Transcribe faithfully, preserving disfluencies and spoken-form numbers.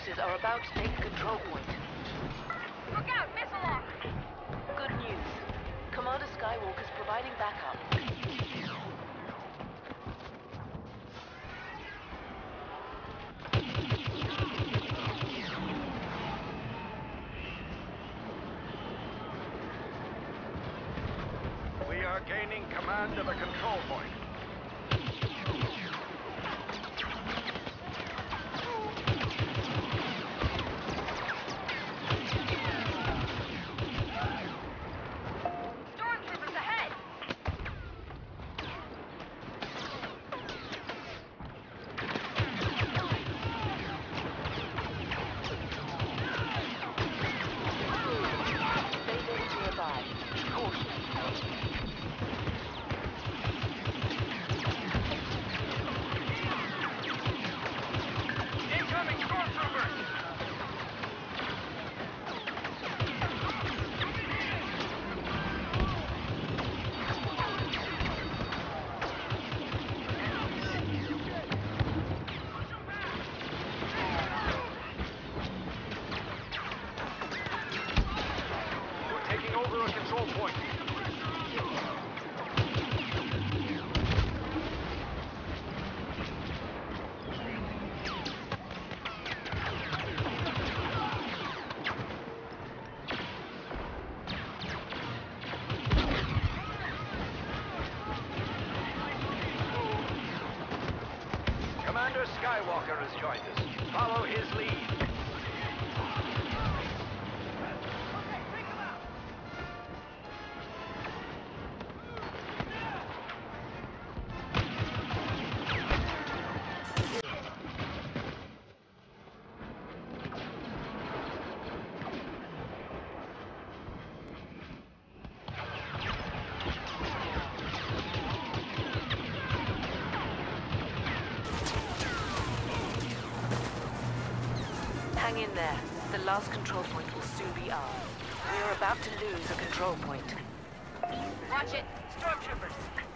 forces are about to take the control point. Look out! Missile lock! Good news. Commander Skywalker's providing backup. We are gaining command of the control point. Stormtroopers ahead! Vader's nearby. Caution. Incoming stormtroopers! We're taking over a control point. Commander Skywalker has joined us. Follow his lead. Hang in there. The last control point will soon be ours. We are about to lose a control point. Watch it! Stormtroopers!